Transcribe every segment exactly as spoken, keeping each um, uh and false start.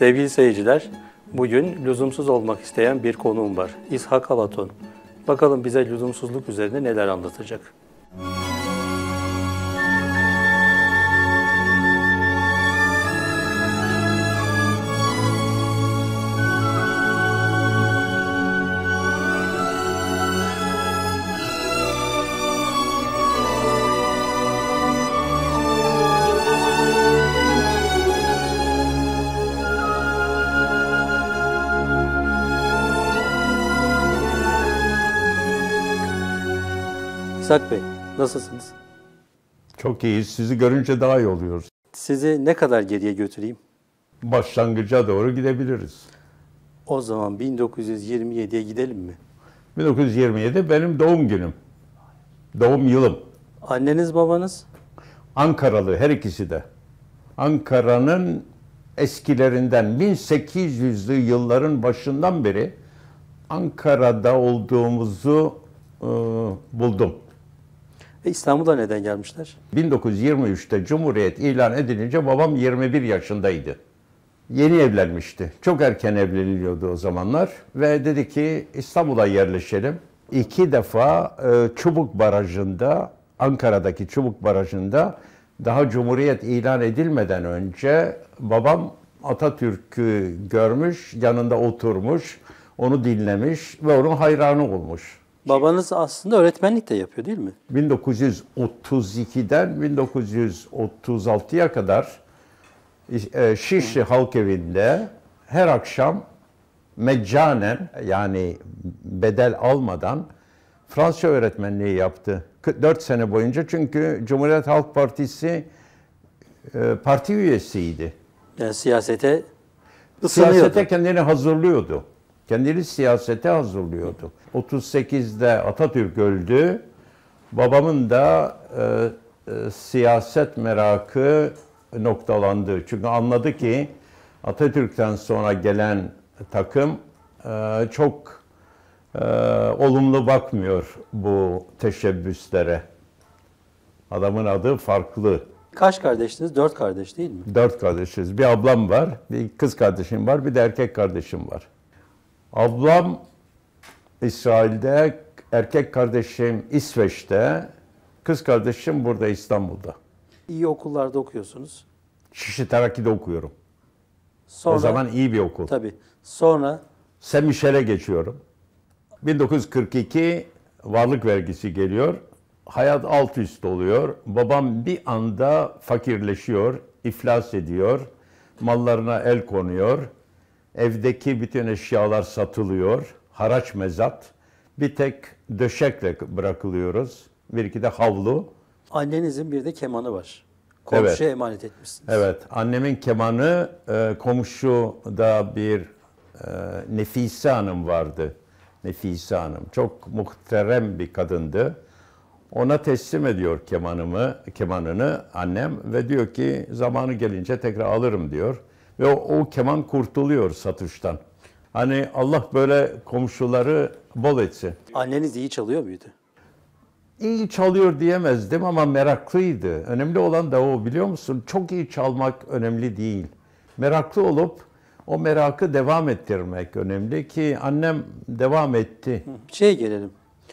Sevgili seyirciler, bugün lüzumsuz olmak isteyen bir konuğum var. İshak Alaton. Bakalım bize lüzumsuzluk üzerine neler anlatacak. İshak Bey, nasılsınız? Çok iyi. Sizi görünce daha iyi oluyoruz. Sizi ne kadar geriye götüreyim? Başlangıca doğru gidebiliriz. O zaman bin dokuz yüz yirmi yediye gidelim mi? bin dokuz yüz yirmi yedi benim doğum günüm. Doğum yılım. Anneniz, babanız? Ankaralı her ikisi de. Ankara'nın eskilerinden bin sekiz yüzlü yılların başından beri Ankara'da olduğumuzu e, buldum. Ve İstanbul'a neden gelmişler? bin dokuz yüz yirmi üçte Cumhuriyet ilan edilince babam yirmi bir yaşındaydı. Yeni evlenmişti. Çok erken evleniliyordu o zamanlar. Ve dedi ki İstanbul'a yerleşelim. İki defa e, Çubuk Barajı'nda, Ankara'daki Çubuk Barajı'nda daha Cumhuriyet ilan edilmeden önce babam Atatürk'ü görmüş, yanında oturmuş, onu dinlemiş ve onun hayranı olmuş. Babanız aslında öğretmenlik de yapıyor değil mi? bin dokuz yüz otuz ikiden bin dokuz yüz otuz altıya kadar Şişli Halk Evi'nde her akşam meccanen, yani bedel almadan Fransızca öğretmenliği yaptı. dört sene boyunca, çünkü Cumhuriyet Halk Partisi parti üyesiydi. Yani siyasete ısınıyordu. Siyasete kendini hazırlıyordu. Kendini siyasete hazırlıyordu. otuz sekizde Atatürk öldü. Babamın da e, e, siyaset merakı noktalandı. Çünkü anladı ki Atatürk'ten sonra gelen takım e, çok e, olumlu bakmıyor bu teşebbüslere. Adamın adı farklı. Kaç kardeştiniz? Dört kardeş değil mi? Dört kardeşiz. Bir ablam var, bir kız kardeşim var, bir de erkek kardeşim var. Ablam İsrail'de, erkek kardeşim İsveç'te, kız kardeşim burada İstanbul'da. İyi okullarda okuyorsunuz. Şişli Terakki'de okuyorum. Sonra, o zaman iyi bir okul. Tabii. Sonra? Saint Michel'e geçiyorum. bin dokuz yüz kırk iki varlık vergisi geliyor. Hayat alt üst oluyor. Babam bir anda fakirleşiyor, iflas ediyor. Mallarına el konuyor. Evdeki bütün eşyalar satılıyor. Haraç mezat. Bir tek döşekle bırakılıyoruz. Bir iki de havlu. Annenizin bir de kemanı var. Komşuya evet. emanet etmişsiniz. Evet. Annemin kemanı, e, komşuda bir e, Nefise Hanım vardı. Nefise Hanım. Çok muhterem bir kadındı. Ona teslim ediyor kemanımı, kemanını annem ve diyor ki zamanı gelince tekrar alırım diyor. Ve o, o keman kurtuluyor satıştan. Hani Allah böyle komşuları bol etsin. Anneniz iyi çalıyor muydu? İyi çalıyor diyemezdim ama meraklıydı. Önemli olan da o, biliyor musun? Çok iyi çalmak önemli değil. Meraklı olup o merakı devam ettirmek önemli ki annem devam etti. Şey gelelim.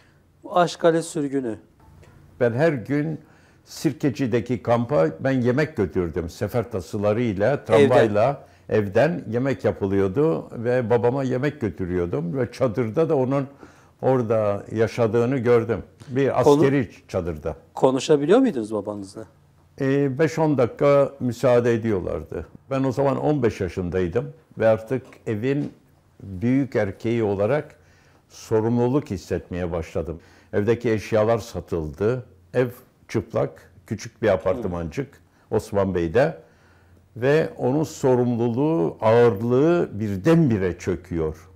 Aşkale sürgünü. Ben her gün Sirkeci'deki kampa ben yemek götürdüm. Sefer tasılarıyla, tramvayla evden. evden yemek yapılıyordu ve babama yemek götürüyordum. Ve çadırda da onun orada yaşadığını gördüm. Bir askeri Konu, çadırda. Konuşabiliyor muydunuz babanızla? E, beş on dakika müsaade ediyorlardı. Ben o zaman on beş yaşındaydım ve artık evin büyük erkeği olarak sorumluluk hissetmeye başladım. Evdeki eşyalar satıldı. Ev çıplak, küçük bir apartmancık Osman Bey'de ve onun sorumluluğu, ağırlığı birdenbire çöküyor.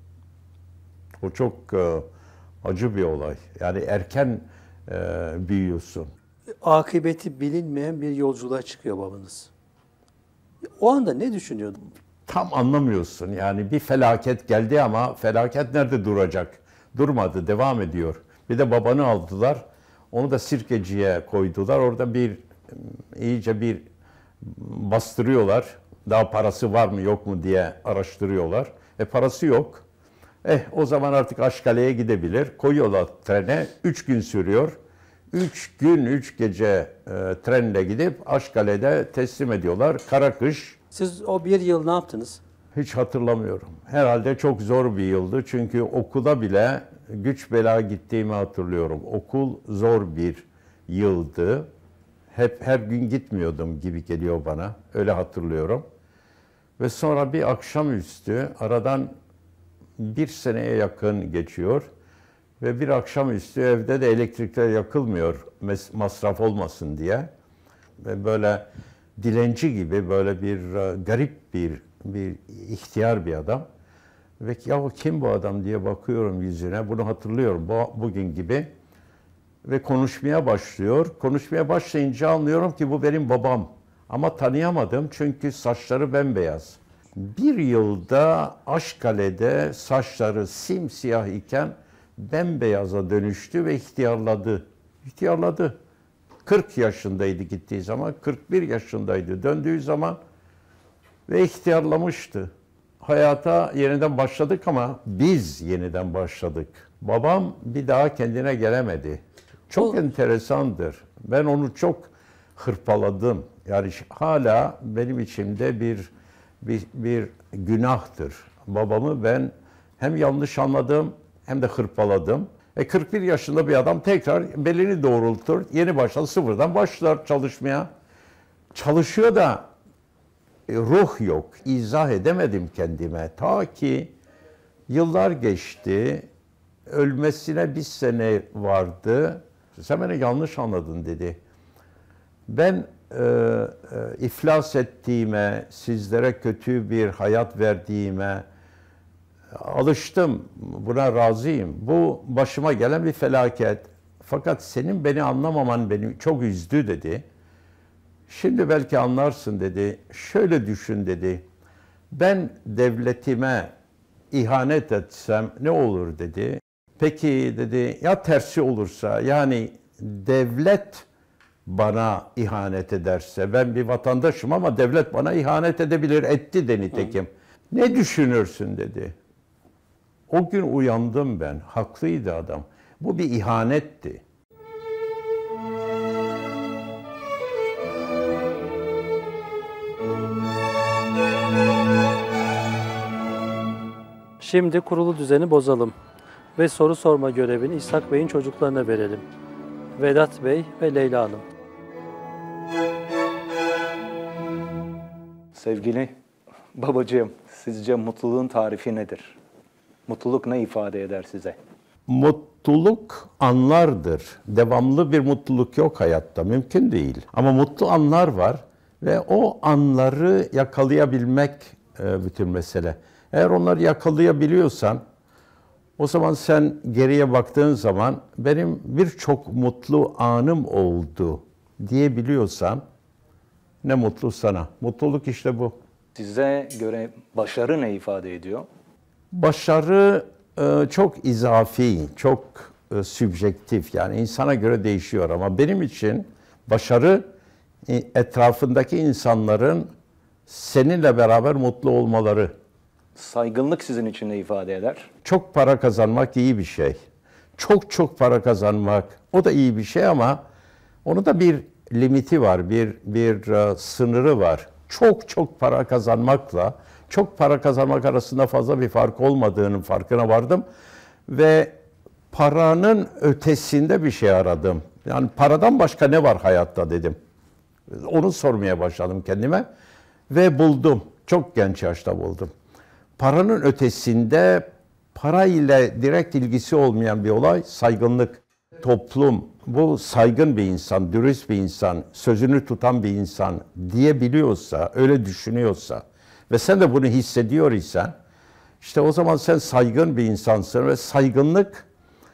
O çok e, acı bir olay. Yani erken e, büyüyorsun. Akıbeti bilinmeyen bir yolculuğa çıkıyor babanız. O anda ne düşünüyordun? Tam anlamıyorsun. Yani bir felaket geldi ama felaket nerede duracak? Durmadı, devam ediyor. Bir de babanı aldılar. Onu da Sirkeci'ye koydular. Orada bir iyice bir bastırıyorlar. Daha parası var mı yok mu diye araştırıyorlar. E parası yok. Eh o zaman artık Aşkale'ye gidebilir. Koyuyorlar trene. Üç gün sürüyor. Üç gün, üç gece e, trenle gidip Aşkale'de teslim ediyorlar. Kara kış. Siz o bir yıl ne yaptınız? Hiç hatırlamıyorum. Herhalde çok zor bir yıldı. Çünkü okula bile güç bela gittiğimi hatırlıyorum. Okul zor bir yıldı. Hep her gün gitmiyordum gibi geliyor bana. Öyle hatırlıyorum. Ve sonra bir akşamüstü aradan bir seneye yakın geçiyor. Ve bir akşamüstü evde de elektrikler yakılmıyor masraf olmasın diye. Ve böyle dilenci gibi böyle bir garip bir bir ihtiyar bir adam. Ve ya kim bu adam diye bakıyorum yüzüne. Bunu hatırlıyorum bu, bugün gibi. Ve konuşmaya başlıyor. Konuşmaya başlayınca anlıyorum ki bu benim babam. Ama tanıyamadım çünkü saçları bembeyaz. Bir yılda Aşkale'de saçları simsiyah iken bembeyaza dönüştü ve ihtiyarladı. İhtiyarladı. kırk yaşındaydı gittiği zaman, kırk bir yaşındaydı döndüğü zaman ve ihtiyarlamıştı. Hayata yeniden başladık ama biz yeniden başladık. Babam bir daha kendine gelemedi. Çok o... enteresandır. Ben onu çok hırpaladım. Yani hala benim içimde bir, bir, bir günahtır. Babamı ben hem yanlış anladım hem de hırpaladım. E kırk bir yaşında bir adam tekrar belini doğrultur, yeni başlar, sıfırdan başlar çalışmaya. Çalışıyor da e, ruh yok. İzah edemedim kendime. Ta ki yıllar geçti, ölmesine bir sene vardı. Sen beni yanlış anladın dedi. Ben e, e, iflas ettiğime, sizlere kötü bir hayat verdiğime alıştım, buna razıyım. Bu başıma gelen bir felaket. Fakat senin beni anlamaman beni çok üzdü dedi. Şimdi belki anlarsın dedi. Şöyle düşün dedi. Ben devletime ihanet etsem ne olur dedi. Peki dedi ya tersi olursa, yani devlet bana ihanet ederse, ben bir vatandaşım ama devlet bana ihanet edebilir, etti de nitekim. Ne düşünürsün dedi. O gün uyandım ben. Haklıydı adam. Bu bir ihanetti. Şimdi kurulu düzeni bozalım ve soru sorma görevini İshak Bey'in çocuklarına verelim. Vedat Bey ve Leyla Hanım. Sevgili babacığım, sizce mutluluğun tarifi nedir? Mutluluk ne ifade eder size? Mutluluk anlardır. Devamlı bir mutluluk yok hayatta. Mümkün değil. Ama mutlu anlar var ve o anları yakalayabilmek e, bütün mesele. Eğer onları yakalayabiliyorsan, o zaman sen geriye baktığın zaman benim birçok mutlu anım oldu diyebiliyorsan ne mutlu sana. Mutluluk işte bu. Size göre başarı ne ifade ediyor? Başarı e, çok izafi, çok e, sübjektif, yani insana göre değişiyor ama benim için başarı e, etrafındaki insanların seninle beraber mutlu olmaları. Saygınlık sizin için ne ifade eder? Çok para kazanmak iyi bir şey. Çok çok para kazanmak o da iyi bir şey ama onun da bir limiti var, bir bir uh, sınırı var. Çok çok para kazanmakla çok para kazanmak arasında fazla bir fark olmadığının farkına vardım ve paranın ötesinde bir şey aradım. Yani paradan başka ne var hayatta dedim. Onu sormaya başladım kendime ve buldum. Çok genç yaşta buldum. Paranın ötesinde para ile direkt ilgisi olmayan bir olay saygınlık. Toplum bu saygın bir insan, dürüst bir insan, sözünü tutan bir insan diyebiliyorsa, öyle düşünüyorsa ve sen de bunu hissediyor isen, işte o zaman sen saygın bir insansın ve saygınlık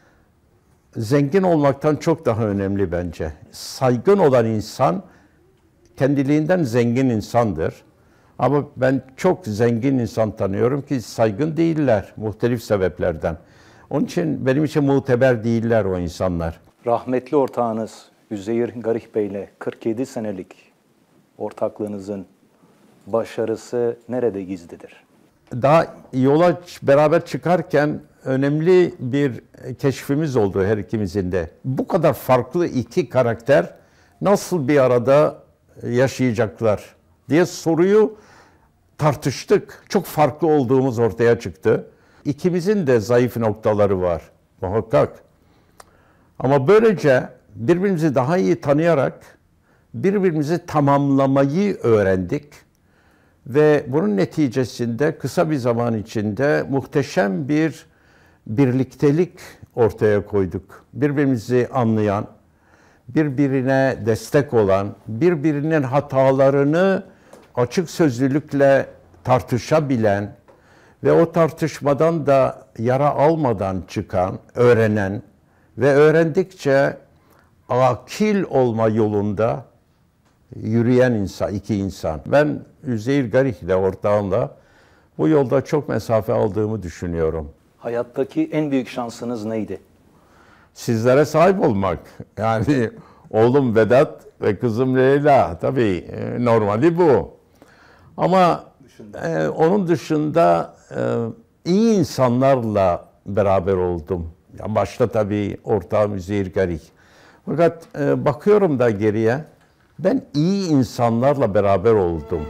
zengin olmaktan çok daha önemli bence. Saygın olan insan kendiliğinden zengin insandır. Ama ben çok zengin insan tanıyorum ki saygın değiller muhtelif sebeplerden. Onun için benim için muteber değiller o insanlar. Rahmetli ortağınız Üzeyir Garih Bey ile kırk yedi senelik ortaklığınızın başarısı nerede gizlidir? Daha yola beraber çıkarken önemli bir keşfimiz oldu her ikimizin de. Bu kadar farklı iki karakter nasıl bir arada yaşayacaklar diye soruyu tartıştık. Çok farklı olduğumuz ortaya çıktı. İkimizin de zayıf noktaları var muhakkak. Ama böylece birbirimizi daha iyi tanıyarak birbirimizi tamamlamayı öğrendik. Ve bunun neticesinde kısa bir zaman içinde muhteşem bir birliktelik ortaya koyduk. Birbirimizi anlayan, birbirine destek olan, birbirinin hatalarını açık sözlülükle tartışabilen ve o tartışmadan da yara almadan çıkan, öğrenen ve öğrendikçe akil olma yolunda yürüyen insan, iki insan. Ben Üzeyir Garih ile ortağımla bu yolda çok mesafe aldığımı düşünüyorum. Hayattaki en büyük şansınız neydi? Sizlere sahip olmak. Yani oğlum Vedat ve kızım Leyla. Tabii e, normali bu. Ama e, onun dışında e, iyi insanlarla beraber oldum. Ya başta tabii ortağım Üzeyir Garih. Fakat e, bakıyorum da geriye, ben iyi insanlarla beraber oldum.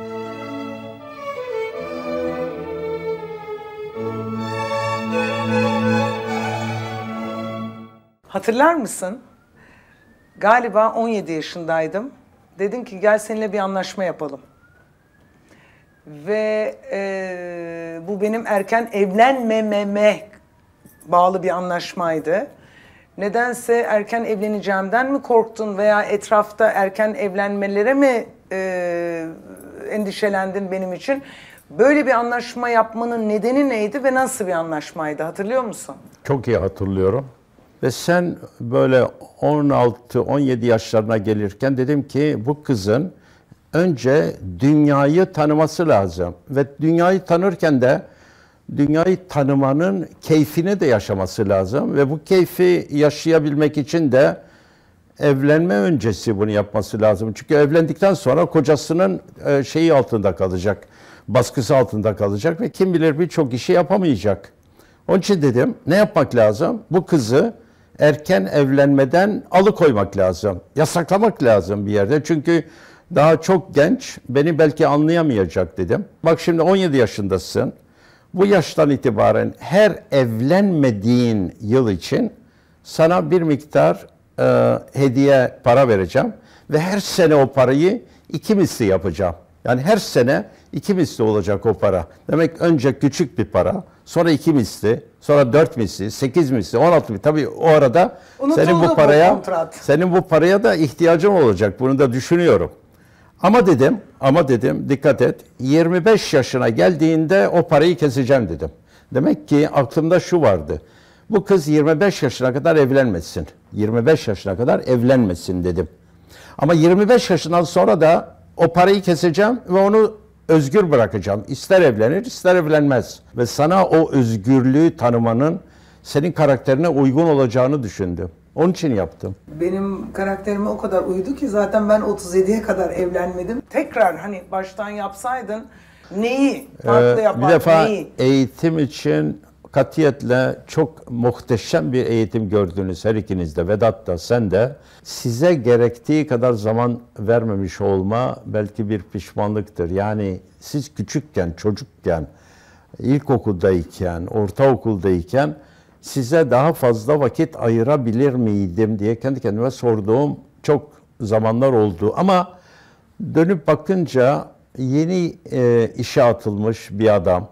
Hatırlar mısın? Galiba on yedi yaşındaydım. Dedin ki gel seninle bir anlaşma yapalım. Ve e, bu benim erken evlenmememe bağlı bir anlaşmaydı. Nedense erken evleneceğimden mi korktun veya etrafta erken evlenmelere mi e, endişelendin benim için? Böyle bir anlaşma yapmanın nedeni neydi ve nasıl bir anlaşmaydı, hatırlıyor musun? Çok iyi hatırlıyorum. Ve sen böyle on altı on yedi yaşlarına gelirken dedim ki bu kızın önce dünyayı tanıması lazım. Ve dünyayı tanırken de dünyayı tanımanın keyfini de yaşaması lazım. Ve bu keyfi yaşayabilmek için de evlenme öncesi bunu yapması lazım. Çünkü evlendikten sonra kocasının şeyi altında kalacak, baskısı altında kalacak ve kim bilir birçok işi yapamayacak. Onun için dedim ne yapmak lazım? Bu kızı erken evlenmeden alıkoymak lazım. Yasaklamak lazım bir yerde. Çünkü daha çok genç, beni belki anlayamayacak dedim. Bak şimdi on yedi yaşındasın. Bu yaştan itibaren her evlenmediğin yıl için sana bir miktar e, hediye para vereceğim. Ve her sene o parayı iki misli yapacağım. Yani her sene iki misli olacak o para. Demek önce küçük bir para, sonra iki misli, sonra dört misli, sekiz misli, on altı misli. Tabii o arada Unutuldu senin bu bu paraya, kontrat. senin bu paraya da ihtiyacın olacak. Bunu da düşünüyorum. Ama dedim, ama dedim dikkat et. yirmi beş yaşına geldiğinde o parayı keseceğim dedim. Demek ki aklımda şu vardı. Bu kız yirmi beş yaşına kadar evlenmesin. yirmi beş yaşına kadar evlenmesin dedim. Ama yirmi beş yaşından sonra da o parayı keseceğim ve onu özgür bırakacağım. İster evlenir, ister evlenmez. Ve sana o özgürlüğü tanımanın senin karakterine uygun olacağını düşündüm. Onun için yaptım. Benim karakterime o kadar uydu ki zaten ben otuz yediye kadar evlenmedim. Tekrar hani baştan yapsaydın neyi farklı Ee, yapar, bir defa neyi? eğitim için katiyetle çok muhteşem bir eğitim gördünüz her ikiniz de. Vedat da sen de. Size gerektiği kadar zaman vermemiş olma belki bir pişmanlıktır. Yani siz küçükken, çocukken, ilkokuldayken, ortaokuldayken size daha fazla vakit ayırabilir miydim diye kendi kendime sorduğum çok zamanlar oldu. Ama dönüp bakınca yeni e, işe atılmış bir adam,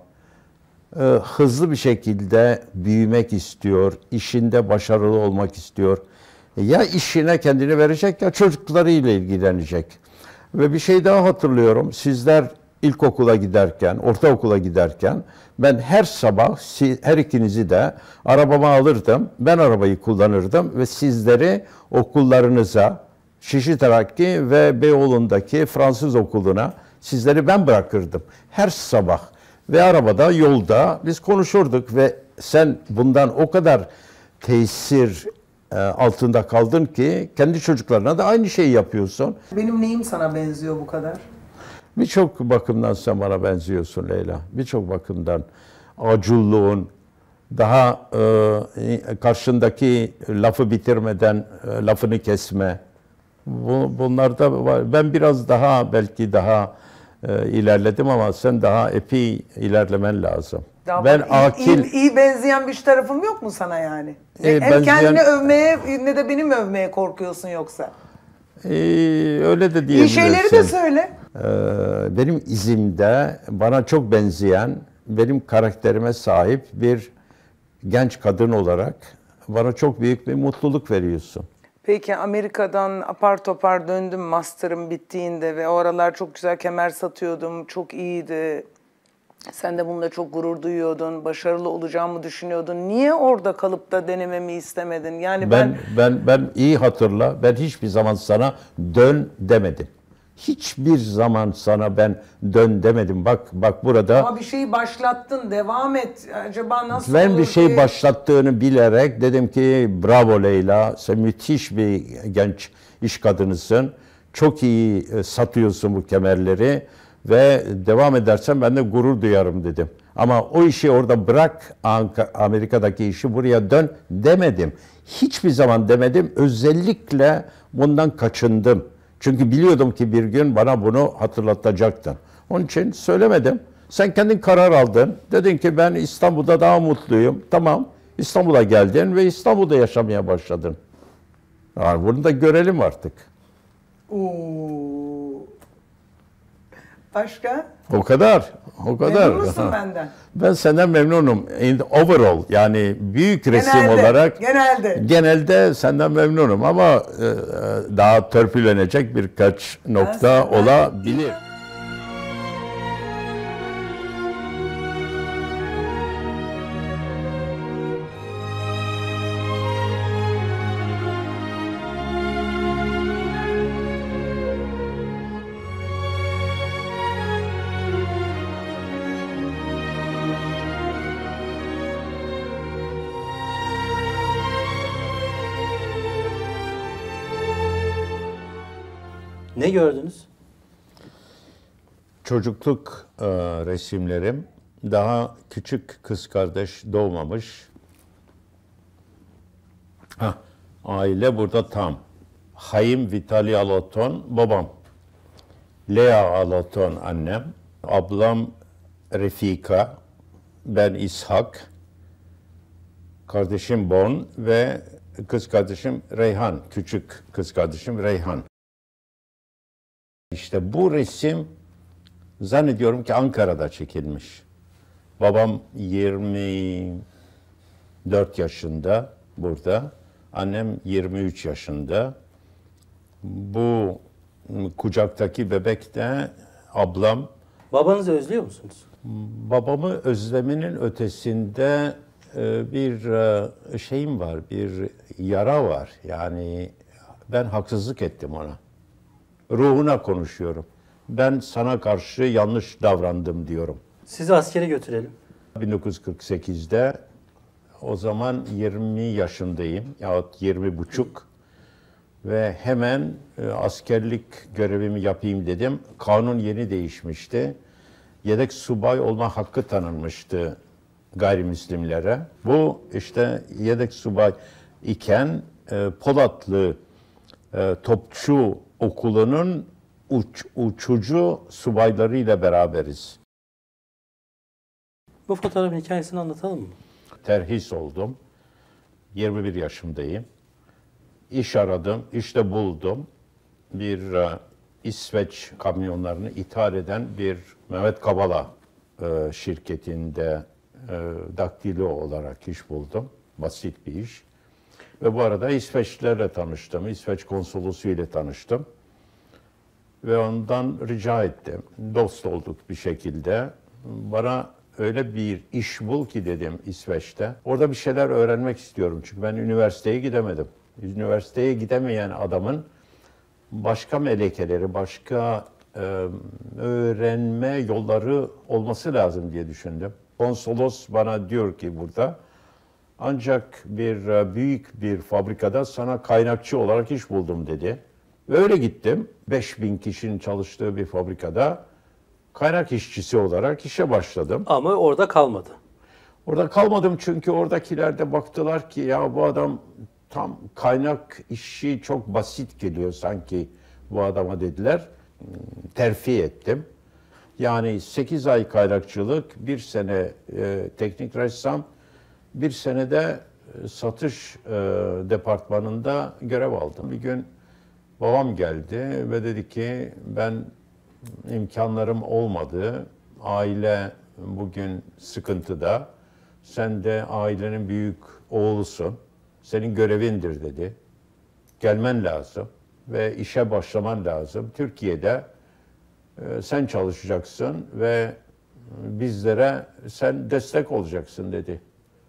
e, hızlı bir şekilde büyümek istiyor, işinde başarılı olmak istiyor. Ya işine kendini verecek ya çocuklarıyla ilgilenecek. Ve bir şey daha hatırlıyorum, sizler ilkokula giderken, ortaokula giderken ben her sabah her ikinizi de arabama alırdım. Ben arabayı kullanırdım ve sizleri okullarınıza, Şişli Terakki ve Beyoğlu'ndaki Fransız okuluna sizleri ben bırakırdım. Her sabah ve arabada, yolda biz konuşurduk ve sen bundan o kadar tesir altında kaldın ki kendi çocuklarına da aynı şeyi yapıyorsun. Benim neyim sana benziyor bu kadar? Birçok bakımdan sen bana benziyorsun Leyla. Birçok bakımdan. Acıllığın, daha e, karşındaki lafı bitirmeden e, lafını kesme. Bu, bunlarda var. Ben biraz daha belki daha e, ilerledim ama sen daha epey ilerlemen lazım. Daha ben bak, akil... iyi, iyi benzeyen bir tarafım yok mu sana yani? E, Hem benzeyen- kendini övmeye ne de benim övmeye korkuyorsun yoksa. Ee, öyle de İyi diyebilirsin. şeyleri de söyle. Ee, benim izimde bana çok benzeyen, benim karakterime sahip bir genç kadın olarak bana çok büyük bir mutluluk veriyorsun. Peki Amerika'dan apar topar döndüm master'ım bittiğinde ve o aralar çok güzel kemer satıyordum, çok iyiydi. Sen de bununla çok gurur duyuyordun, başarılı olacağımı düşünüyordun. Niye orada kalıp da denememi istemedin? Yani ben, Ben ben ben iyi hatırla. Ben hiçbir zaman sana dön demedim. Hiçbir zaman sana ben dön demedim. Bak bak burada ama bir şeyi başlattın, devam et. Acaba nasıl ben olur bir şey ki? başlattığını bilerek dedim ki bravo Leyla, sen müthiş bir genç iş kadınısın. Çok iyi e, satıyorsun bu kemerleri ve devam edersen ben de gurur duyarım dedim. Ama o işi orada bırak, Anka- Amerika'daki işi buraya dön demedim. Hiçbir zaman demedim. Özellikle bundan kaçındım. Çünkü biliyordum ki bir gün bana bunu hatırlatacaktın. Onun için söylemedim. Sen kendin karar aldın. Dedin ki ben İstanbul'da daha mutluyum. Tamam. İstanbul'a geldin ve İstanbul'da yaşamaya başladın. Yani bunu da görelim artık. Oo. Başka? O kadar. O kadar. Memnun musun Ha. benden? Ben senden memnunum. In overall yani büyük resim Genelde, olarak genelde. genelde senden memnunum ama e, daha törpülenecek birkaç nokta senden- olabilir. Ne gördünüz? Çocukluk e, resimlerim, daha küçük kız kardeş doğmamış. Hah, aile burada tam. Haim Vitali Alaton babam. Lea Alaton annem. Ablam Refika. Ben İshak. Kardeşim Bon ve kız kardeşim Reyhan. Küçük kız kardeşim Reyhan. İşte bu resim zannediyorum ki Ankara'da çekilmiş. Babam yirmi dört yaşında burada. Annem yirmi üç yaşında. Bu kucaktaki bebek de ablam. Babanızı özlüyor musunuz? Babamı özleminin ötesinde e, bir e, şeyim var, bir yara var. Yani ben haksızlık ettim ona. Ruhuna konuşuyorum. Ben sana karşı yanlış davrandım diyorum. Sizi askere götürelim. bin dokuz yüz kırk sekizde o zaman yirmi yaşındayım yahut yirmi buçuk ve hemen e, askerlik görevimi yapayım dedim. Kanun yeni değişmişti. Yedek subay olma hakkı tanınmıştı gayrimüslimlere. Bu işte yedek subay iken e, Polatlı e, Topçu Okulu'nun uç, uçucu subaylarıyla beraberiz. Bu fotoğrafın hikayesini anlatalım mı? Terhis oldum. yirmi bir yaşımdayım. İş aradım, işte buldum. Bir e, İsveç kamyonlarını ithal eden bir Mehmet Kabala e, şirketinde e, daktilo olarak iş buldum. Basit bir iş. Ve bu arada İsveçlilerle tanıştım. İsveç konsolosu ile tanıştım. Ve ondan rica ettim. Dost olduk bir şekilde. Bana öyle bir iş bul ki dedim İsveç'te. Orada bir şeyler öğrenmek istiyorum. Çünkü ben üniversiteye gidemedim. Üniversiteye gidemeyen adamın başka melekeleri, başka e, öğrenme yolları olması lazım diye düşündüm. Konsolos bana diyor ki burada, ancak bir e, büyük bir fabrikada sana kaynakçı olarak iş buldum dedi. Ve öyle gittim. beş bin kişinin çalıştığı bir fabrikada kaynak işçisi olarak işe başladım. Ama orada kalmadı. Orada kalmadım çünkü oradakiler de baktılar ki ya bu adam tam kaynak işi çok basit geliyor sanki bu adama dediler. Terfi ettim. Yani sekiz ay kaynakçılık, bir sene e, teknik ressam, bir senede e, satış e, departmanında görev aldım. Bir gün babam geldi ve dedi ki ben imkanlarım olmadı, aile bugün sıkıntıda, sen de ailenin büyük oğlusun, senin görevindir dedi. Gelmen lazım ve işe başlaman lazım. Türkiye'de e, sen çalışacaksın ve bizlere sen destek olacaksın dedi.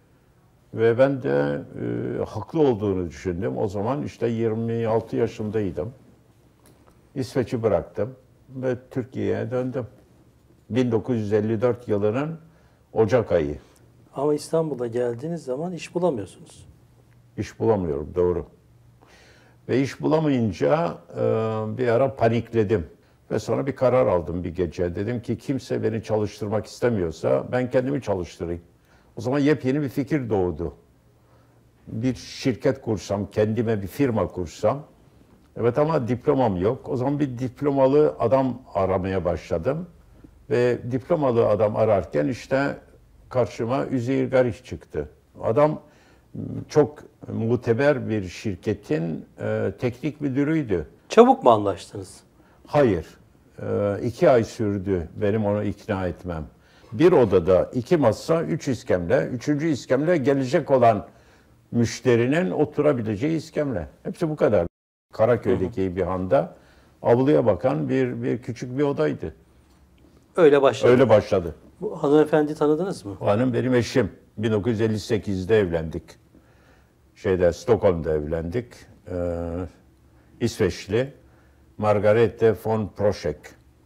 Ve ben de e, haklı olduğunu düşündüm. O zaman işte yirmi altı yaşındaydım. İsveç'i bıraktım ve Türkiye'ye döndüm. bin dokuz yüz elli dört yılının Ocak ayı. Ama İstanbul'a geldiğiniz zaman iş bulamıyorsunuz. İş bulamıyorum, doğru. Ve iş bulamayınca e, bir ara panikledim. Ve sonra bir karar aldım bir gece. Dedim ki kimse beni çalıştırmak istemiyorsa ben kendimi çalıştırayım. O zaman yepyeni bir fikir doğdu. Bir şirket kursam, kendime bir firma kursam. Evet ama diplomam yok. O zaman bir diplomalı adam aramaya başladım. Ve diplomalı adam ararken işte karşıma Üzeyir Garih çıktı. Adam çok muteber bir şirketin e, teknik müdürüydü. Çabuk mu anlaştınız? Hayır. E, iki ay sürdü benim onu ikna etmem. Bir odada iki masa, üç iskemle. Üçüncü iskemle gelecek olan müşterinin oturabileceği iskemle. Hepsi bu kadar. Karaköy'deki hı hı. bir handa avluya bakan bir, bir küçük bir odaydı. Öyle başladı. Öyle başladı. Bu hanımefendi tanıdınız mı? O hanım benim eşim. bin dokuz yüz elli sekizde evlendik. Şeyde Stockholm'da evlendik. Ee, İsveçli Margarete von Proschek.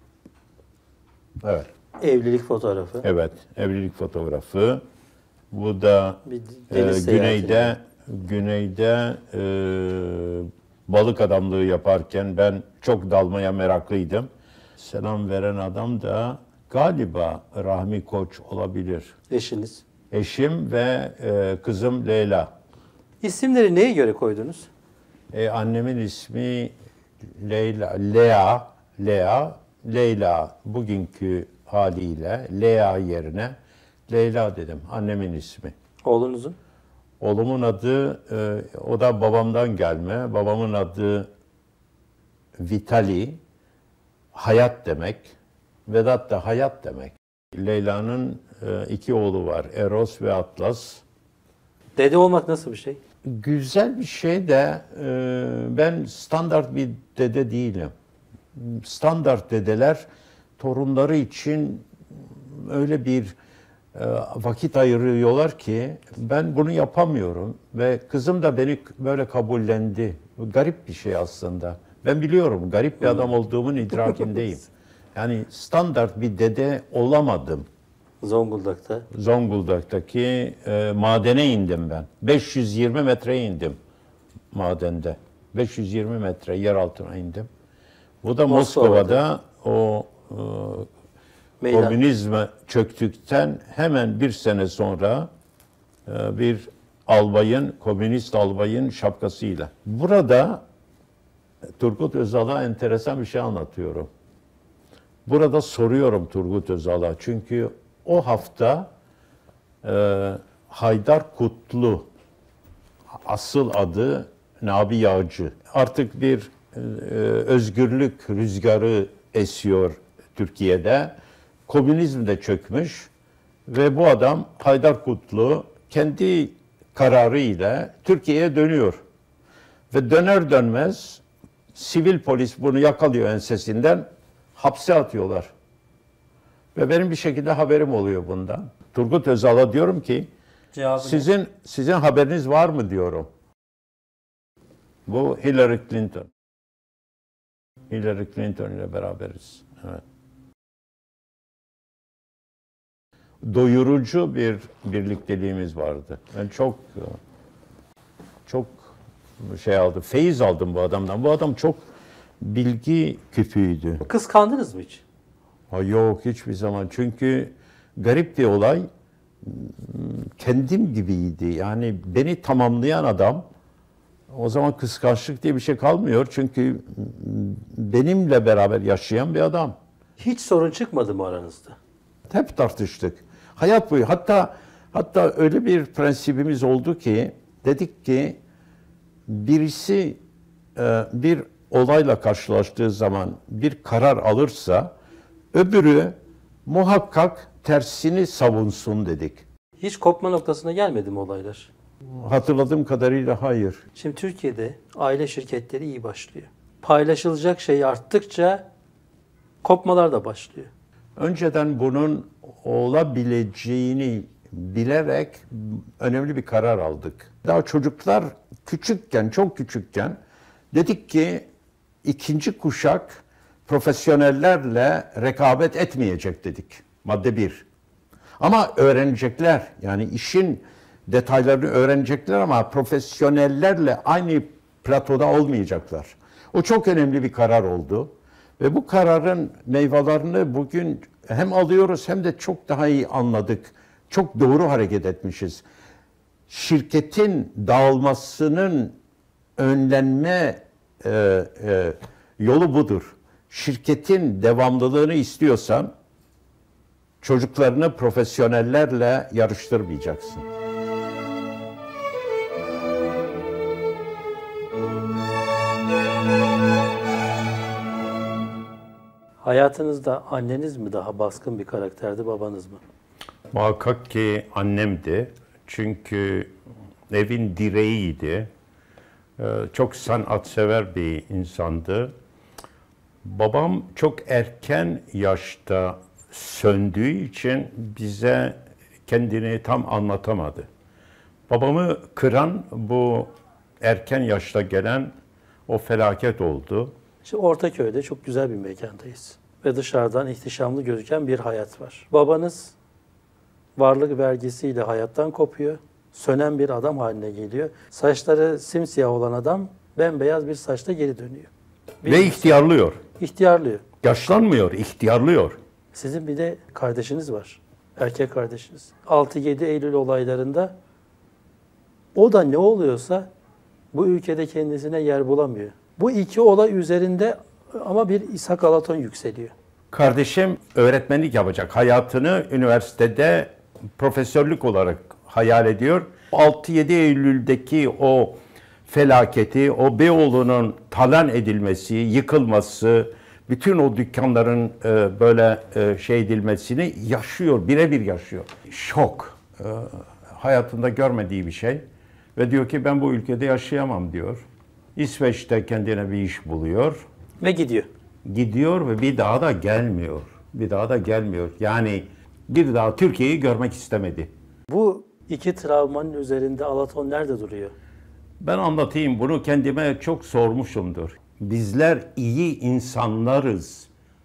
Evet. Evlilik fotoğrafı. Evet, evlilik fotoğrafı. Bu da Bir e, deniz güneyde güneyde e, balık adamlığı yaparken ben çok dalmaya meraklıydım. Selam veren adam da galiba Rahmi Koç olabilir. Eşiniz. Eşim ve e, kızım Leyla. İsimleri neye göre koydunuz? E, annemin ismi Leyla, Lea, Lea, Leyla bugünkü haliyle Lea yerine Leyla dedim. Annemin ismi. Oğlunuzun? Oğlumun adı, e, o da babamdan gelme. Babamın adı Vitali, hayat demek. Vedat da hayat demek. Leyla'nın e, iki oğlu var, Eros ve Atlas. Dede olmak nasıl bir şey? Güzel bir şey de e, ben standart bir dede değilim. Standart dedeler torunları için öyle bir e, vakit ayırıyorlar ki ben bunu yapamıyorum. Ve kızım da beni böyle kabullendi. Garip bir şey aslında. Ben biliyorum garip bir adam olduğumun idrakindeyim. Yani standart bir dede olamadım. Zonguldak'ta. Zonguldak'taki e, madene indim ben. beş yüz yirmi metreye indim madende. beş yüz yirmi metre yer altına indim. Bu da Moskova'da, Moskova'da o e, komünizme çöktükten hemen bir sene sonra e, bir albayın, komünist albayın şapkasıyla. Burada Turgut Özal'a enteresan bir şey anlatıyorum. Burada soruyorum Turgut Özal'a çünkü o hafta e, Haydar Kutlu, asıl adı Nabi Yağcı. Artık bir e, özgürlük rüzgarı esiyor Türkiye'de. Komünizm de çökmüş ve bu adam Haydar Kutlu kendi kararıyla Türkiye'ye dönüyor. Ve döner dönmez sivil polis bunu yakalıyor ensesinden, hapse atıyorlar. Ve benim bir şekilde haberim oluyor bundan. Turgut Özal'a diyorum ki, Cevabı sizin ne? sizin haberiniz var mı diyorum. Bu Hillary Clinton. Hillary Clinton ile beraberiz. Evet. Doyurucu bir birlikteliğimiz vardı. Ben çok çok şey aldım, feyiz aldım bu adamdan. Bu adam çok bilgi küpüydü. Kıskandınız mı hiç? Ha, yok, hiçbir zaman. Çünkü garip bir olay, kendim gibiydi. Yani beni tamamlayan adam, o zaman kıskançlık diye bir şey kalmıyor. Çünkü benimle beraber yaşayan bir adam. Hiç sorun çıkmadı mı aranızda? Hep tartıştık. Hayat boyu. Hatta hatta öyle bir prensibimiz oldu ki, dedik ki birisi e, bir olayla karşılaştığı zaman bir karar alırsa öbürü muhakkak tersini savunsun dedik. Hiç kopma noktasına gelmedi mi olaylar? Hatırladığım kadarıyla hayır. Şimdi Türkiye'de aile şirketleri iyi başlıyor. Paylaşılacak şey arttıkça kopmalar da başlıyor. Önceden bunun olabileceğini bilerek önemli bir karar aldık. Daha çocuklar küçükken, çok küçükken dedik ki ikinci kuşak profesyonellerle rekabet etmeyecek dedik. Madde bir. Ama öğrenecekler. Yani işin detaylarını öğrenecekler ama profesyonellerle aynı platoda olmayacaklar. O çok önemli bir karar oldu. Ve bu kararın meyvelerini bugün hem alıyoruz hem de çok daha iyi anladık. Çok doğru hareket etmişiz. Şirketin dağılmasının önlenme e, e, yolu budur. Şirketin devamlılığını istiyorsan çocuklarını profesyonellerle yarıştırmayacaksın. Hayatınızda anneniz mi daha baskın bir karakterdi, babanız mı? Muhakkak ki annemdi. Çünkü evin direğiydi. Ee, Çok sanatsever bir insandı. Babam çok erken yaşta söndüğü için bize kendini tam anlatamadı. Babamı kıran bu erken yaşta gelen o felaket oldu. Şimdi Ortaköy'de çok güzel bir mekandayız. Ve dışarıdan ihtişamlı gözüken bir hayat var. Babanız varlık vergisiyle hayattan kopuyor. Sönen bir adam haline geliyor. Saçları simsiyah olan adam bembeyaz bir saçla geri dönüyor. Bir Ve ihtiyarlıyor. ihtiyarlıyor. Yaşlanmıyor, ihtiyarlıyor. Sizin bir de kardeşiniz var. Erkek kardeşiniz. altı yedi Eylül olaylarında o da ne oluyorsa bu ülkede kendisine yer bulamıyor. Bu iki olay üzerinde ama bir İshak Alaton yükseliyor. Kardeşim öğretmenlik yapacak. Hayatını üniversitede profesörlük olarak hayal ediyor. altı yedi Eylül'deki o felaketi, o Beyoğlu'nun talan edilmesi, yıkılması, bütün o dükkanların e, böyle e, şey edilmesini yaşıyor, birebir yaşıyor. Şok. E, hayatında görmediği bir şey. Ve diyor ki ben bu ülkede yaşayamam diyor. İsveç'te kendine bir iş buluyor. Ve gidiyor. Gidiyor ve bir daha da gelmiyor. Bir daha da gelmiyor. Yani bir daha Türkiye'yi görmek istemedi. Bu iki travmanın üzerinde Alaton nerede duruyor? Ben anlatayım, bunu kendime çok sormuşumdur. Bizler iyi insanlarız.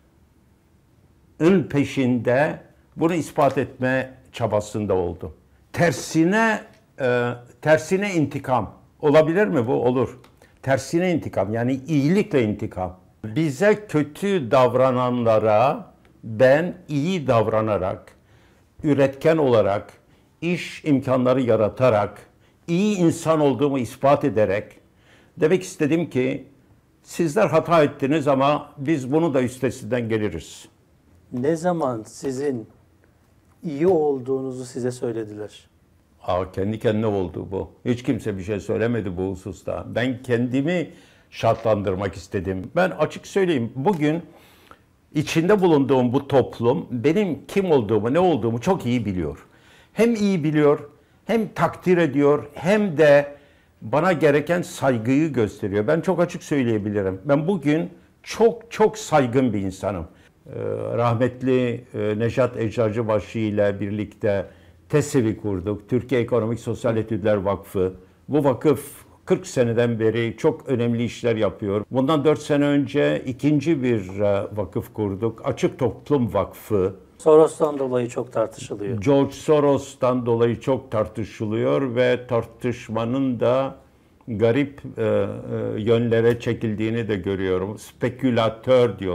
Ön peşinde bunu ispat etme çabasında oldu. Tersine e, tersine intikam. Olabilir mi bu? Olur. Tersine intikam, yani iyilikle intikam. Bize kötü davrananlara ben iyi davranarak, üretken olarak, iş imkanları yaratarak, iyi insan olduğumu ispat ederek demek istedim ki sizler hata ettiniz ama biz bunu da üstesinden geliriz. Ne zaman sizin iyi olduğunuzu size söylediler? Aa, kendi kendine oldu bu. Hiç kimse bir şey söylemedi bu hususta. Ben kendimi şartlandırmak istedim. Ben açık söyleyeyim, bugün içinde bulunduğum bu toplum benim kim olduğumu, ne olduğumu çok iyi biliyor. Hem iyi biliyor, hem takdir ediyor, hem de bana gereken saygıyı gösteriyor. Ben çok açık söyleyebilirim. Ben bugün çok çok saygın bir insanım. Ee, rahmetli e, Nejat Eczacıbaşı ile birlikte TESEV'i kurduk. Türkiye Ekonomik Sosyal Etütler Vakfı. Bu vakıf kırk seneden beri çok önemli işler yapıyor. Bundan dört sene önce ikinci bir vakıf kurduk. Açık Toplum Vakfı. Soros'tan dolayı çok tartışılıyor. George Soros'tan dolayı çok tartışılıyor ve tartışmanın da garip e, e, yönlere çekildiğini de görüyorum. Spekülatör diyorlar.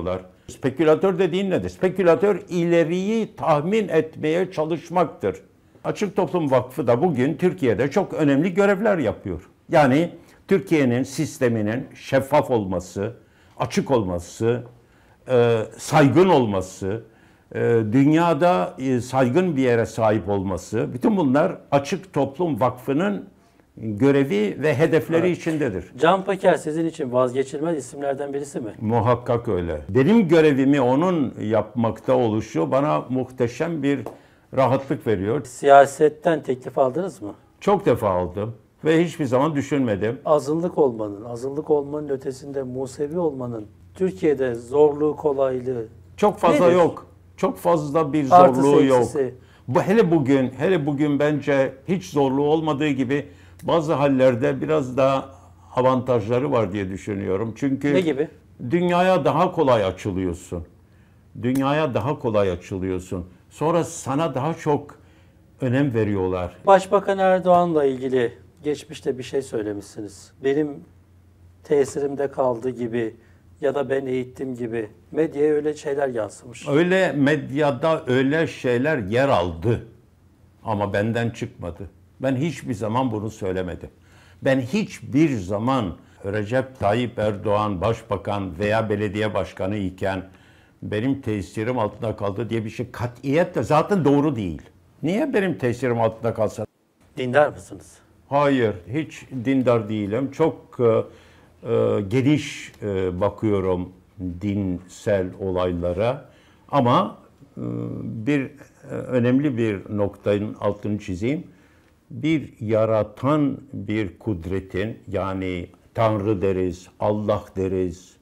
Spekülatör dediğin nedir? Spekülatör ileriyi tahmin etmeye çalışmaktır. Açık Toplum Vakfı da bugün Türkiye'de çok önemli görevler yapıyor. Yani Türkiye'nin sisteminin şeffaf olması, açık olması, e, saygın olması, e, dünyada e, saygın bir yere sahip olması, bütün bunlar Açık Toplum Vakfı'nın görevi ve hedefleri Evet. içindedir. Can Peker sizin için vazgeçilmez isimlerden birisi mi? Muhakkak öyle. Benim görevimi onun yapmakta oluşu bana muhteşem bir rahatlık veriyor. Siyasetten teklif aldınız mı? Çok defa aldım ve hiçbir zaman düşünmedim. Azınlık olmanın, azınlık olmanın ötesinde Musevi olmanın Türkiye'de zorluğu, kolaylığı Çok fazla nedir? yok. Çok fazla bir Artısı, zorluğu yok. eksisi. Bu hele bugün, hele bugün bence hiç zorluğu olmadığı gibi bazı hallerde biraz daha avantajları var diye düşünüyorum. Çünkü Ne gibi? dünyaya daha kolay açılıyorsun. Dünyaya daha kolay açılıyorsun. Sonra sana daha çok önem veriyorlar. Başbakan Erdoğan'la ilgili geçmişte bir şey söylemişsiniz. Benim tesirimde kaldı gibi ya da ben eğittim gibi medyaya öyle şeyler yansımış. Öyle medyada öyle şeyler yer aldı ama benden çıkmadı. Ben hiçbir zaman bunu söylemedim. Ben hiçbir zaman Recep Tayyip Erdoğan başbakan veya belediye başkanı iken benim tesirim altında kaldı diye bir şey katiyetle zaten doğru değil. Niye benim tesirim altında kalsa? Dindar mısınız? Hayır, hiç dindar değilim. Çok e, e, geniş e, bakıyorum dinsel olaylara. Ama e, bir e, önemli bir noktanın altını çizeyim. Bir yaratan bir kudretin, yani Tanrı deriz, Allah deriz,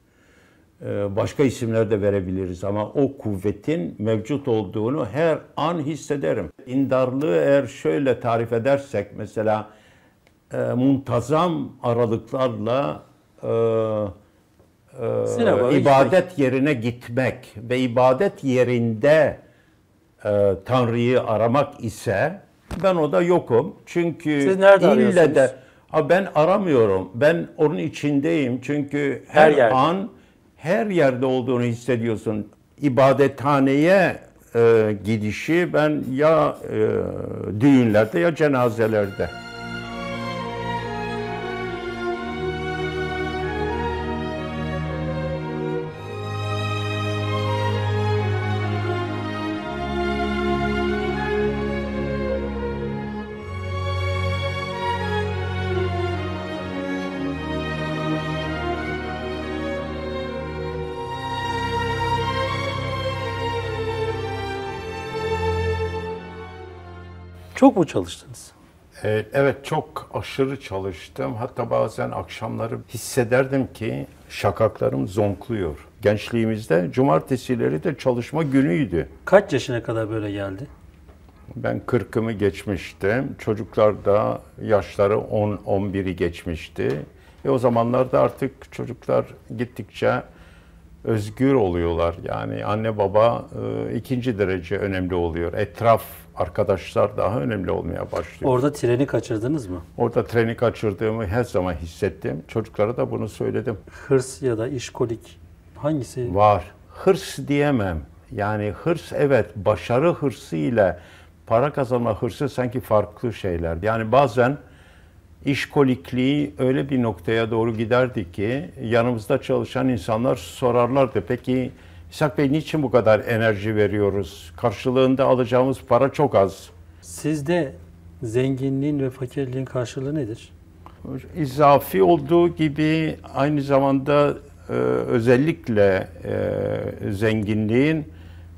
e, başka isimler de verebiliriz ama o kuvvetin mevcut olduğunu her an hissederim. Dindarlığı eğer şöyle tarif edersek mesela e, muntazam aralıklarla e, e, Sinema, ibadet yerine gitmek ve ibadet yerinde e, Tanrı'yı aramak ise ben o da yokum. Çünkü Siz nerede ille arıyorsunuz? de ha, ben aramıyorum. Ben onun içindeyim. Çünkü her, Her yerde. an her yerde olduğunu hissediyorsun. İbadethaneye e, gidişi ben ya e, düğünlerde ya cenazelerde. Çok mu çalıştınız? Ee, Evet, çok aşırı çalıştım. Hatta bazen akşamları hissederdim ki şakaklarım zonkluyor. Gençliğimizde cumartesileri de çalışma günüydü. Kaç yaşına kadar böyle geldi? Ben kırkımı geçmiştim. Çocuklar da yaşları on on biri geçmişti. E o zamanlarda artık çocuklar gittikçe özgür oluyorlar. Yani anne baba e, ikinci derece önemli oluyor. Etraf, arkadaşlar daha önemli olmaya başlıyor. Orada treni kaçırdınız mı? Orada treni kaçırdığımı her zaman hissettim. Çocuklara da bunu söyledim. Hırs ya da işkolik hangisi? Var. Hırs diyemem. Yani hırs, evet, başarı hırsı ile para kazanma hırsı sanki farklı şeyler. Yani bazen işkolikliği öyle bir noktaya doğru giderdi ki yanımızda çalışan insanlar sorarlardı. Peki İshak Bey, niçin bu kadar enerji veriyoruz? Karşılığında alacağımız para çok az. Sizde zenginliğin ve fakirliğin karşılığı nedir? İzafi olduğu gibi aynı zamanda e, özellikle e, zenginliğin e,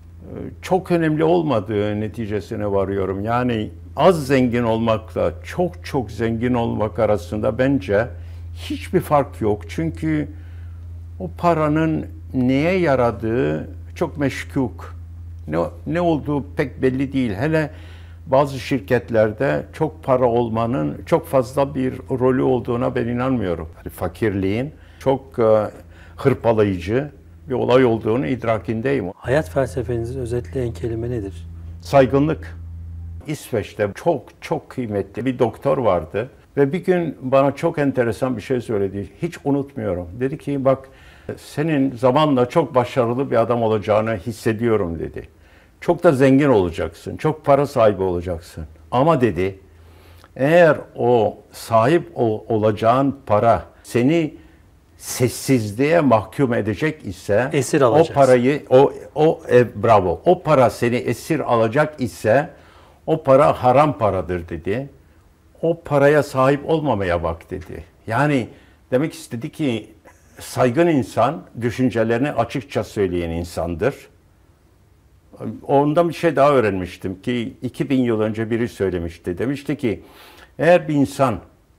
çok önemli olmadığı neticesine varıyorum. Yani az zengin olmakla çok çok zengin olmak arasında bence hiçbir fark yok. Çünkü o paranın neye yaradığı çok meşkuk. Ne, ne olduğu pek belli değil. Hele bazı şirketlerde çok para olmanın çok fazla bir rolü olduğuna ben inanmıyorum. Fakirliğin çok e, hırpalayıcı bir olay olduğunu idrakindeyim. Hayat felsefenizi özetleyen kelime nedir? Saygınlık. İsveç'te çok çok kıymetli bir doktor vardı ve bir gün bana çok enteresan bir şey söyledi. Hiç unutmuyorum. Dedi ki bak, Senin zamanla çok başarılı bir adam olacağını hissediyorum dedi. Çok da zengin olacaksın, çok para sahibi olacaksın. Ama dedi, eğer o sahip ol, olacağın para seni sessizliğe mahkum edecek ise, Esir o alacaksın. parayı, o, o e, bravo, o para seni esir alacak ise, o para haram paradır dedi. O paraya sahip olmamaya bak dedi. Yani demek istedi ki saygın insan düşüncelerini açıkça söyleyen insandır. Ondan bir şey daha öğrenmiştim ki iki bin yıl önce biri söylemişti. Demişti ki eğer bir insan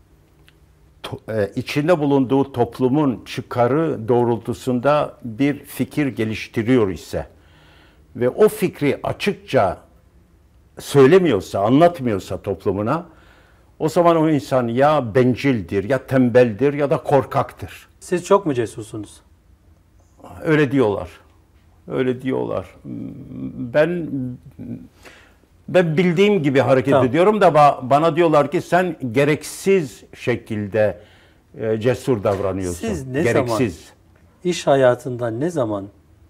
to- e, içinde bulunduğu toplumun çıkarı doğrultusunda bir fikir geliştiriyor ise ve o fikri açıkça söylemiyorsa, anlatmıyorsa toplumuna, o zaman o insan ya bencildir, ya tembeldir ya da korkaktır. Siz çok mu cesursunuz? Öyle diyorlar. Öyle diyorlar. Ben ben bildiğim gibi hareket Tamam. ediyorum da ba- bana diyorlar ki sen gereksiz şekilde e, cesur davranıyorsun. Siz ne gereksiz. İş hayatında ne zaman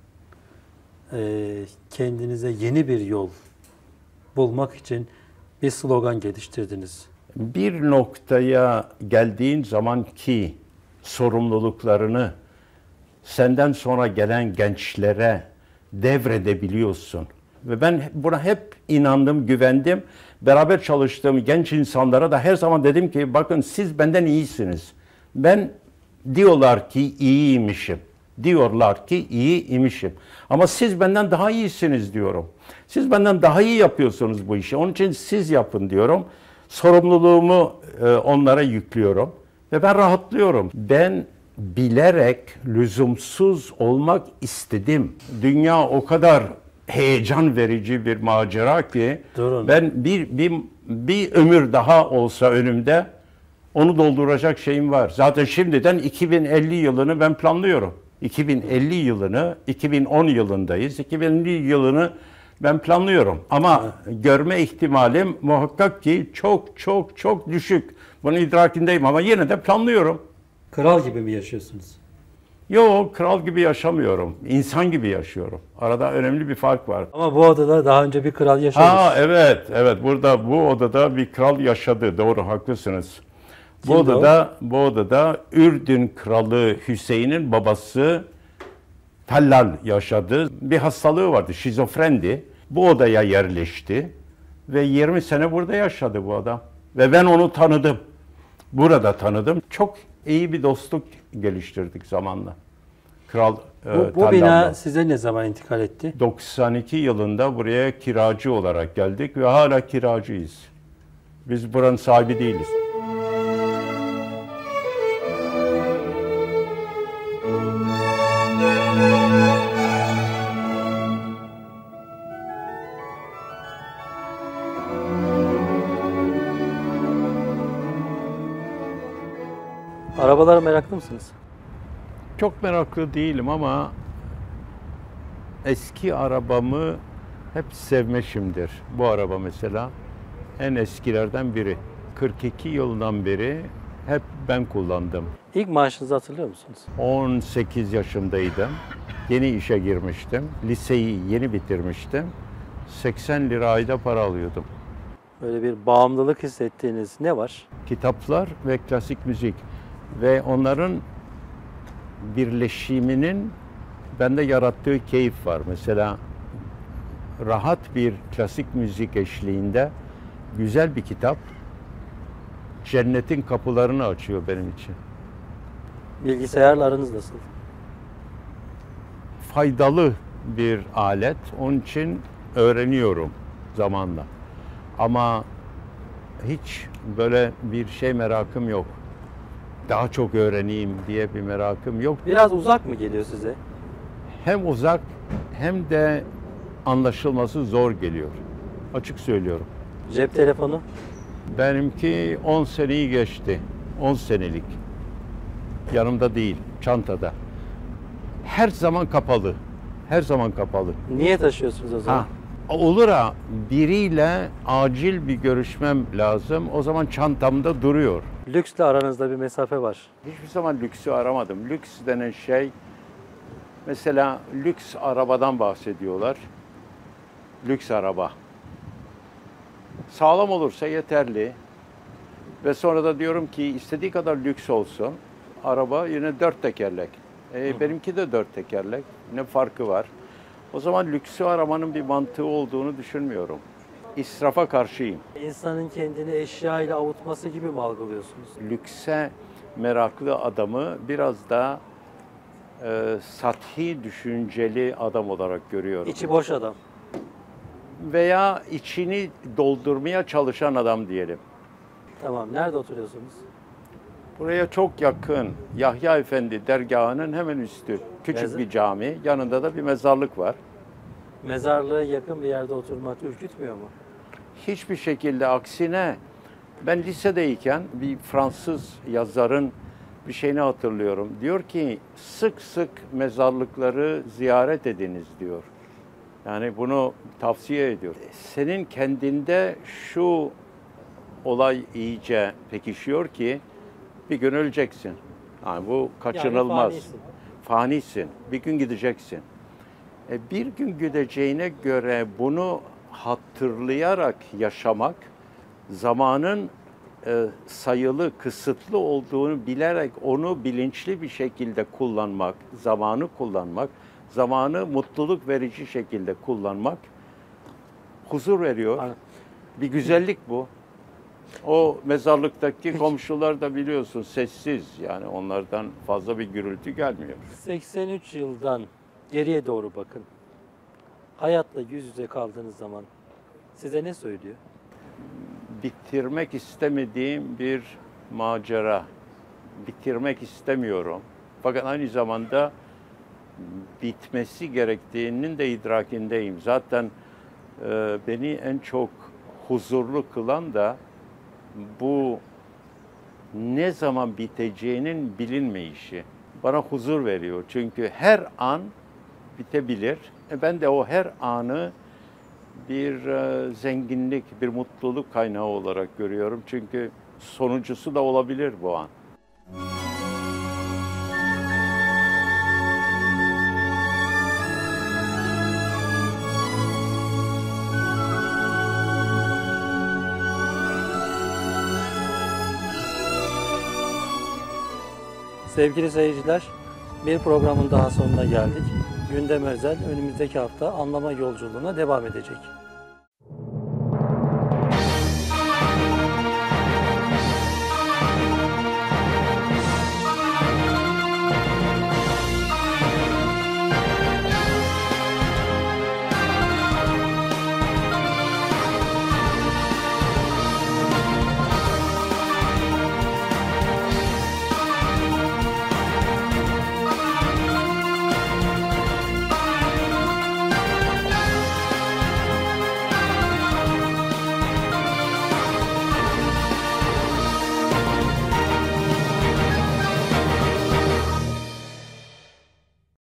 e, kendinize yeni bir yol bulmak için bir slogan geliştirdiniz? Bir noktaya geldiğin zaman ki sorumluluklarını senden sonra gelen gençlere devredebiliyorsun. Ve ben buna hep inandım, güvendim. Beraber çalıştığım genç insanlara da her zaman dedim ki bakın siz benden iyisiniz. Ben diyorlar ki iyiymişim. Diyorlar ki iyi imişim. Ama siz benden daha iyisiniz diyorum. Siz benden daha iyi yapıyorsunuz bu işi. Onun için siz yapın diyorum. Sorumluluğumu e, onlara yüklüyorum. Ve ben rahatlıyorum. Ben bilerek lüzumsuz olmak istedim. Dünya o kadar heyecan verici bir macera ki Durun. ben bir, bir, bir ömür daha olsa önümde onu dolduracak şeyim var. Zaten şimdiden iki bin elli yılını ben planlıyorum. iki bin elli yılını, iki bin on yılındayız. iki bin elli yılını ben planlıyorum. Ama görme ihtimalim muhakkak ki çok çok çok düşük. Bunun idrakindeyim ama yine de planlıyorum. Kral gibi mi yaşıyorsunuz? Yok, kral gibi yaşamıyorum. İnsan gibi yaşıyorum. Arada önemli bir fark var. Ama bu odada daha önce bir kral yaşamış. Ha evet, evet. Burada bu odada bir kral yaşadı. Doğru, haklısınız. Bu Kimdi odada, bu odada Ürdün kralı Hüseyin'in babası Tellal yaşadı. Bir hastalığı vardı, şizofrendi. Bu odaya yerleşti ve yirmi sene burada yaşadı bu adam. Ve ben onu tanıdım. Burada tanıdım. Çok iyi bir dostluk geliştirdik zamanla. Kral e, Bu, bu Tellal'la. bina size ne zaman intikal etti? doksan iki yılında buraya kiracı olarak geldik ve hala kiracıyız. Biz buranın sahibi değiliz. Arabalara meraklı mısınız? Çok meraklı değilim ama eski arabamı hep sevmişimdir. Bu araba mesela en eskilerden biri. kırk iki yıldan beri hep ben kullandım. İlk maaşınızı hatırlıyor musunuz? on sekiz yaşındaydım. Yeni işe girmiştim. Liseyi yeni bitirmiştim. seksen lira ayda para alıyordum. Böyle bir bağımlılık hissettiğiniz ne var? Kitaplar ve klasik müzik ve onların birleşiminin bende yarattığı keyif var. Mesela rahat bir klasik müzik eşliğinde güzel bir kitap cennetin kapılarını açıyor benim için. Bilgisayarla aranız nasıl? Faydalı bir alet. Onun için öğreniyorum zamanla. Ama hiç böyle bir şey merakım yok. Daha çok öğreneyim diye bir merakım yok. Biraz uzak mı geliyor size? Hem uzak hem de anlaşılması zor geliyor. Açık söylüyorum. Cep telefonu? Benimki on seneyi geçti. on senelik. Yanımda değil, çantada. Her zaman kapalı. Her zaman kapalı. Niye taşıyorsunuz o zaman? Ha, olur ha, biriyle acil bir görüşmem lazım. O zaman çantamda duruyor. Lüksle aranızda bir mesafe var. Hiçbir zaman lüksü aramadım. Lüks denen şey Mesela lüks arabadan bahsediyorlar. Lüks araba. Sağlam olursa yeterli. Ve sonra da diyorum ki istediği kadar lüks olsun. Araba yine dört tekerlek. E, benimki de dört tekerlek. Ne farkı var? O zaman lüksü aramanın bir mantığı olduğunu düşünmüyorum. İsrafa karşıyım. İnsanın kendini eşya ile avutması gibi mi algılıyorsunuz? Lükse meraklı adamı biraz da e, sathi düşünceli adam olarak görüyorum. İçi boş adam. Veya içini doldurmaya çalışan adam diyelim. Tamam. Nerede oturuyorsunuz? Buraya çok yakın Yahya Efendi dergahının hemen üstü. Küçük Mezar- bir cami. Yanında da bir mezarlık var. Mezarlığa yakın bir yerde oturmak ürkütmüyor mu? Hiçbir şekilde aksine ben lisedeyken bir Fransız yazarın bir şeyini hatırlıyorum. Diyor ki sık sık mezarlıkları ziyaret ediniz diyor. Yani bunu tavsiye ediyor. Senin kendinde şu olay iyice pekişiyor ki bir gün öleceksin. Yani bu kaçınılmaz. fanisin. Fanisin. Bir gün gideceksin. E, bir gün gideceğine göre bunu hatırlayarak yaşamak, zamanın e, sayılı, kısıtlı olduğunu bilerek onu bilinçli bir şekilde kullanmak, zamanı kullanmak, zamanı mutluluk verici şekilde kullanmak huzur veriyor. Aynen. Bir güzellik bu. O mezarlıktaki komşular da biliyorsun sessiz, yani onlardan fazla bir gürültü gelmiyor. seksen üç yıldan geriye doğru bakın. Hayatla yüz yüze kaldığınız zaman size ne söylüyor? Bitirmek istemediğim bir macera. Bitirmek istemiyorum. Fakat aynı zamanda bitmesi gerektiğinin de idrakindeyim. Zaten e, beni en çok huzurlu kılan da bu ne zaman biteceğinin bilinmeyişi. Bana huzur veriyor. Çünkü her an bitebilir. E ben de o her anı bir e, zenginlik, bir mutluluk kaynağı olarak görüyorum. Çünkü sonuncusu da olabilir bu an. Sevgili seyirciler, bir programın daha sonuna geldik. Gündem özel önümüzdeki hafta anlama yolculuğuna devam edecek.